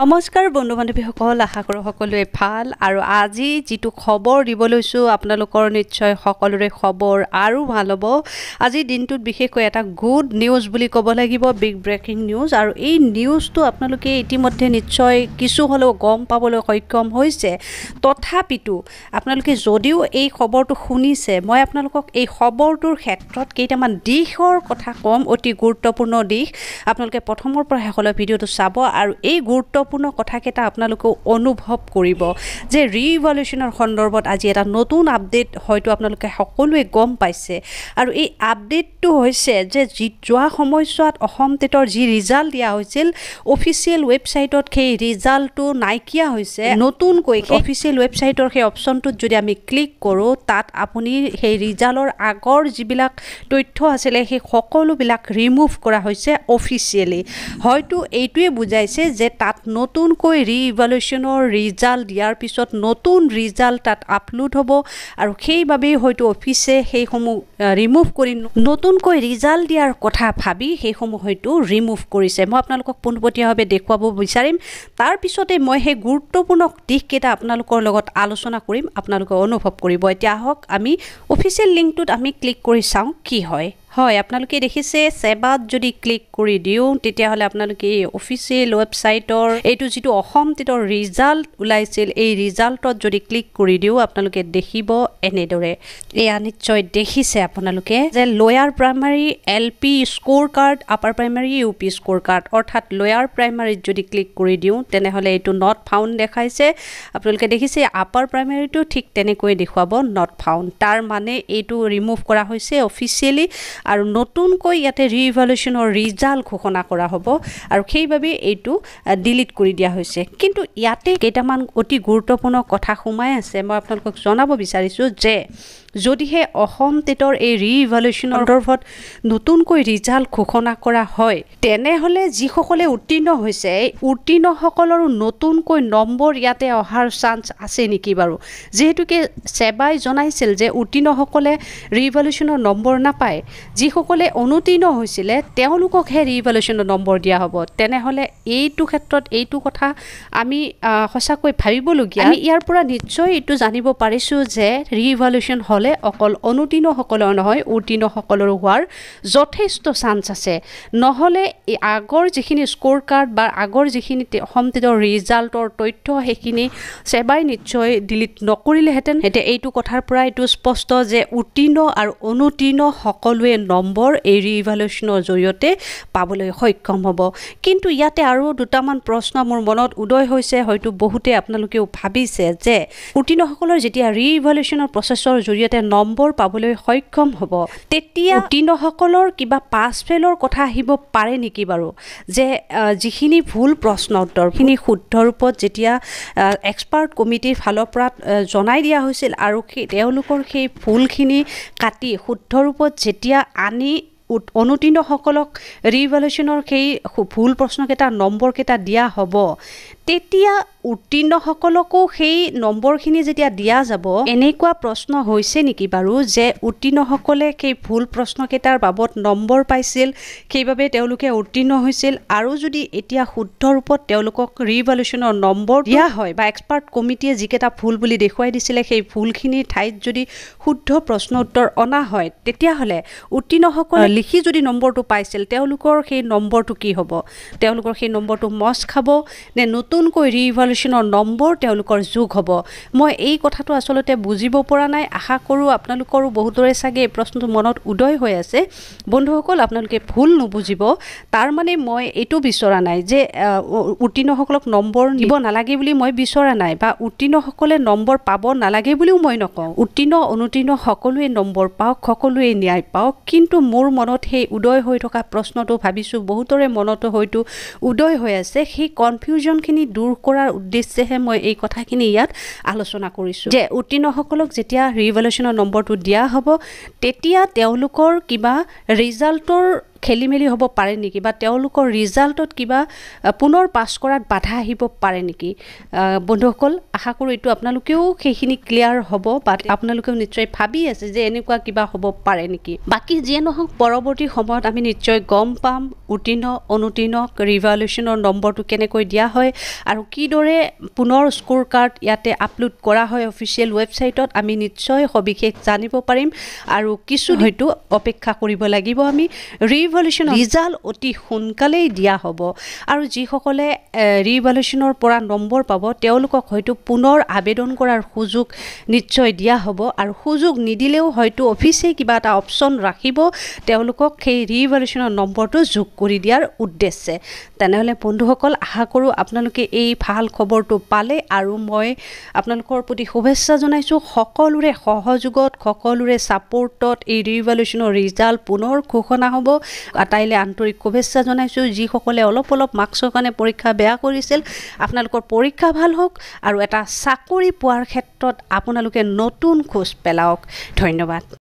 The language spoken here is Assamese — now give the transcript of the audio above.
নমস্কাৰ বন্ধু বান্ধৱীসকল, আশা কৰোঁ সকলোৱে ভাল। আৰু আজি যিটো খবৰ দিব লৈছোঁ আপোনালোকৰ নিশ্চয় সকলোৰে খবৰ আৰু ভাল হ'ব। আজিৰ দিনটোত বিশেষকৈ এটা গুড নিউজ বুলি ক'ব লাগিব, বিগ ব্ৰেকিং নিউজ। আৰু এই নিউজটো আপোনালোকে ইতিমধ্যে নিশ্চয় কিছু হ'লেও গম পাবলৈ সক্ষম হৈছে। তথাপিতো আপোনালোকে যদিও এই খবৰটো শুনিছে, মই আপোনালোকক এই খবৰটোৰ ক্ষেত্ৰত কেইটামান দিশৰ কথা ক'ম, অতি গুৰুত্বপূৰ্ণ দিশ। আপোনালোকে প্ৰথমৰ পৰা শেষলৈ ভিডিঅ'টো চাব আৰু এই গুৰুত্বপূৰ্ণ কথাকেইটা আপোনালোকেও অনুভৱ কৰিব যে ৰিভলিউশ্যনৰ সন্দৰ্ভত আজি এটা নতুন আপডেট হয়তো আপোনালোকে সকলোৱে গম পাইছে। আৰু এই আপডেটটো হৈছে যে যোৱা সময়ছোৱাত অসম টেটৰ যি ৰিজাল্ট দিয়া হৈছিল, অফিচিয়েল ৱেবছাইটত সেই ৰিজাল্টটো নাইকিয়া হৈছে। নতুনকৈ অফিচিয়েল ৱেবছাইটৰ সেই অপশ্যনটোত যদি আমি ক্লিক কৰোঁ, তাত আপুনি সেই ৰিজাল্টৰ আগৰ যিবিলাক তথ্য আছিলে সেই সকলোবিলাক ৰিমুভ কৰা হৈছে অফিচিয়েলি। হয়তো এইটোৱে বুজাইছে যে তাত নতুনকৈ ৰিভলিউশ্যনৰ ৰিজাল্ট দিয়াৰ পিছত নতুন ৰিজাল্ট তাত আপলোড হ'ব আৰু সেইবাবেই হয়তো অফিচে সেইসমূহ ৰিমুভ কৰি নতুনকৈ ৰিজাল্ট দিয়াৰ কথা ভাবি সেইসমূহ হয়তো ৰিমুভ কৰিছে। মই আপোনালোকক পোনপটীয়াভাৱে দেখুৱাব বিচাৰিম, তাৰপিছতে মই সেই গুৰুত্বপূৰ্ণ দিশকেইটা আপোনালোকৰ লগত আলোচনা কৰিম, আপোনালোকে অনুভৱ কৰিব। এতিয়া আহক আমি অফিচিয়েল লিংকটোত আমি ক্লিক কৰি চাওঁ কি হয়। আপোনালোকে দেখিছে সেৱাত যদি ক্লিক কৰি দিওঁ তেতিয়াহ'লে আপোনালোকে এই অফিচিয়েল ৱেবছাইটৰ এইটো যিটো অসম টেটৰ ৰিজাল্ট ওলাইছিল, এই ৰিজাল্টত যদি ক্লিক কৰি দিওঁ আপোনালোকে দেখিব এনেদৰে। এয়া নিশ্চয় দেখিছে আপোনালোকে যে lower primary LP score card, upper primary UP score card, অৰ্থাৎ লোৱাৰ প্ৰাইমাৰীত যদি ক্লিক কৰি দিওঁ তেনেহ'লে এইটো নট ফাউণ্ড দেখাইছে। আপোনালোকে দেখিছে আপাৰ প্ৰাইমাৰীটো ঠিক তেনেকৈ দেখুৱাব নট ফাউণ্ড, তাৰ মানে এইটো ৰিমুভ কৰা হৈছে অফিচিয়েলি আৰু নতুনকৈ ইয়াতে ৰিভলিউশ্যনৰ ৰিজাল্ট ঘোষণা কৰা হ'ব আৰু সেইবাবে এইটো ডিলিট কৰি দিয়া হৈছে। কিন্তু ইয়াতে কেইটামান অতি গুৰুত্বপূৰ্ণ কথা সোমাই আছে। মই আপোনালোকক জনাব বিচাৰিছোঁ যে যদিহে অসম টেটৰ এই ৰিভলিউশ্যনৰ সন্দৰ্ভত নতুনকৈ ৰিজাল্ট ঘোষণা কৰা হয়, তেনেহ'লে যিসকলে উত্তীৰ্ণ হৈছে এই উত্তীৰ্ণসকলৰো নতুনকৈ নম্বৰ ইয়াতে অহাৰ চান্স আছে নেকি বাৰু? যিহেতুকে সেৱাই জনাইছিল যে উত্তীৰ্ণসকলে ৰিভলিউশ্যনৰ নম্বৰ নাপায়, যিসকলে অনুত্তীৰ্ণ হৈছিলে তেওঁলোককহে ৰিভলিউশ্যনৰ নম্বৰ দিয়া হ'ব। তেনেহ'লে এইটো ক্ষেত্ৰত এইটো কথা আমি সঁচাকৈ ভাবিবলগীয়া। আমি ইয়াৰ পৰা নিশ্চয় এইটো জানিব পাৰিছোঁ যে ৰিভলিউশ্যন হ'লে অকল অনুত্তীৰ্ণসকলৰ নহয়, উত্তীৰ্ণসকলৰো হোৱাৰ যথেষ্ট চান্স আছে। নহ'লে আগৰ যিখিনি স্ক'ৰ কাৰ্ড বা আগৰ যিখিনি অসম টেটৰ ৰিজাল্টৰ তথ্য সেইখিনি সেৱাই নিশ্চয় ডিলিট নকৰিলেহেঁতেন। এতিয়া এইটো কথাৰ পৰা এইটো স্পষ্ট যে উত্তীৰ্ণ আৰু অনুত্তীৰ্ণ সকলোৱে নম্বৰ এই ৰিভলিউশ্যনৰ জৰিয়তে পাবলৈ সক্ষম হ'ব। কিন্তু ইয়াতে আৰু দুটামান প্ৰশ্ন মোৰ মনত উদয় হৈছে, হয়তো বহুতে আপোনালোকেও ভাবিছে যে উত্তীৰ্ণসকলৰ যেতিয়া ৰিভলিউশ্যনৰ প্ৰচেছৰ জৰিয়তে নম্বৰ পাবলৈ সক্ষম হ'ব, তেতিয়া উত্তীৰ্ণসকলৰ কিবা পাছ ফেলৰ কথা আহিব পাৰে নেকি বাৰু? যে যিখিনি ভুল প্ৰশ্ন উত্তৰখিনি শুদ্ধ ৰূপত যেতিয়া এক্সপাৰ্ট কমিটিৰ ফালৰ পৰা জনাই দিয়া হৈছিল আৰু তেওঁলোকৰ সেই ভুলখিনি কাটি শুদ্ধ ৰূপত যেতিয়া আনি অনুত্তীৰ্ণসকলক ৰিভলিউশ্যনৰ সেই ভুল প্ৰশ্নকেইটা নম্বৰকেইটা দিয়া হ'ব, তেতিয়া উত্তীৰ্ণসকলকো সেই নম্বৰখিনি যেতিয়া দিয়া যাব, এনেকুৱা প্ৰশ্ন হৈছে নেকি বাৰু যে উত্তীৰ্ণসকলে সেই ভুল প্ৰশ্নকেইটাৰ বাবদ নম্বৰ পাইছিল, সেইবাবে তেওঁলোকে উত্তীৰ্ণ হৈছিল, আৰু যদি এতিয়া শুদ্ধ ৰূপত তেওঁলোকক ৰিভলিউশ্যনৰ নম্বৰ দিয়া হয় বা এক্সপাৰ্ট কমিটিয়ে যিকেইটা ভুল বুলি দেখুৱাই দিছিলে সেই ভুলখিনিৰ ঠাইত যদি শুদ্ধ প্ৰশ্ন উত্তৰ অনা হয়, তেতিয়াহ'লে উত্তীৰ্ণসকলে লিখি যদি নম্বৰটো পাইছিল তেওঁলোকৰ সেই নম্বৰটো কি হ'ব? তেওঁলোকৰ সেই নম্বৰটো মচ খাব নে নতুনকৈ ৰিভলিউশ্যনৰ নম্বৰ তেওঁলোকৰ যোগ হ'ব? মই এই কথাটো আচলতে বুজিব পৰা নাই। আশা কৰোঁ আপোনালোকৰো বহুতৰে চাগে এই প্ৰশ্নটো মনত উদয় হৈ আছে। বন্ধুসকল, আপোনালোকে ভুল নুবুজিব। তাৰ মানে মই এইটো বিচৰা নাই যে উত্তীৰ্ণসকলক নম্বৰ দিব নালাগে বুলি মই বিচৰা নাই, বা উত্তীৰ্ণসকলে নম্বৰ পাব নালাগে বুলিও মই নকওঁ। উত্তীৰ্ণ অনুত্তীৰ্ণ সকলোৱে নম্বৰ পাওক, সকলোৱে ন্যায় পাওক। কিন্তু মোৰ মনত সেই উদয় হৈ থকা প্ৰশ্নটো ভাবিছোঁ বহুতৰে মনতো হয়তো উদয় হৈ আছে। সেই কনফিউজনখিনি দূৰ কৰাৰ উদ্দেশ্যেহে মই এই কথাখিনি ইয়াত আলোচনা কৰিছোঁ যে উত্তীৰ্ণসকলক যেতিয়া ৰিভলিউশ্যনৰ নম্বৰটো দিয়া হ'ব, তেতিয়া তেওঁলোকৰ কিবা ৰিজাল্টৰ খেলিমেলি হ'ব পাৰে নেকি বা তেওঁলোকৰ ৰিজাল্টত কিবা পুনৰ পাছ কৰাত বাধা আহিব পাৰে নেকি বন্ধুসকল আশা কৰোঁ এইটো আপোনালোকেও সেইখিনি ক্লিয়াৰ হ'ব বা আপোনালোকেও নিশ্চয় ভাবি আছে যে এনেকুৱা কিবা হ'ব পাৰে নেকি বাকী যিয়ে নহওক পৰৱৰ্তী সময়ত আমি নিশ্চয় গম পাম উত্তীৰ্ণ অনুত্তীৰ্ণ ৰিভলিউশ্যনৰ নম্বৰটো কেনেকৈ দিয়া হয় আৰু কিদৰে পুনৰ স্ক'ৰ কাৰ্ড ইয়াতে আপলোড কৰা হয় অফিচিয়েল ৱেবছাইটত আমি নিশ্চয় সবিশেষ জানিব পাৰিম আৰু কিছু হয়তো অপেক্ষা কৰিব লাগিব আমি ৰিভলিউশ্যন ৰিজাল্ট অতি সোনকালেই দিয়া হ'ব আৰু যিসকলে ৰিভলিউশ্যনৰ পৰা নম্বৰ পাব তেওঁলোকক হয়তো পুনৰ আবেদন কৰাৰ সুযোগ নিশ্চয় দিয়া হ'ব আৰু সুযোগ নিদিলেও হয়তো অফিচে কিবা এটা অপশ্যন ৰাখিব তেওঁলোকক সেই ৰিভলিউশ্যনৰ নম্বৰটো যোগ কৰি দিয়াৰ উদ্দেশ্যে তেনেহ'লে বন্ধুসকল আশা কৰোঁ আপোনালোকে এই ভাল খবৰটো পালে আৰু মই আপোনালোকৰ প্ৰতি শুভেচ্ছা জনাইছোঁ সকলোৰে সহযোগত সকলোৰে ছাপোৰ্টত এই ৰিভলিউশ্যনৰ ৰিজাল্ট পুনৰ ঘোষণা হ'ব আটাইলে আন্তৰিক শুভেচ্ছা জনাইছোঁ যিসকলে অলপ মাৰ্কছৰ কাৰণে পৰীক্ষা বেয়া কৰিছিল আপোনালোকৰ পৰীক্ষা ভাল হওক আৰু এটা চাকৰি পোৱাৰ ক্ষেত্ৰত আপোনালোকে নতুন খোজ পেলাওক ধন্যবাদ